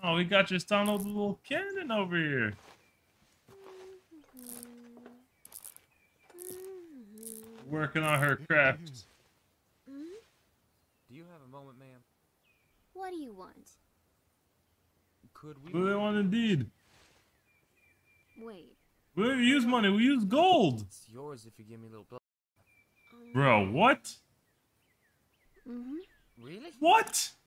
Oh, we got Tristana's little cannon over here. Working on her craft. Do you have a moment, ma'am? What do you want? Could we? What do they want indeed? Wait. We don't use money, we use gold. It's yours if you give me a little blood. Bro, what? Mm-hmm. Really? What?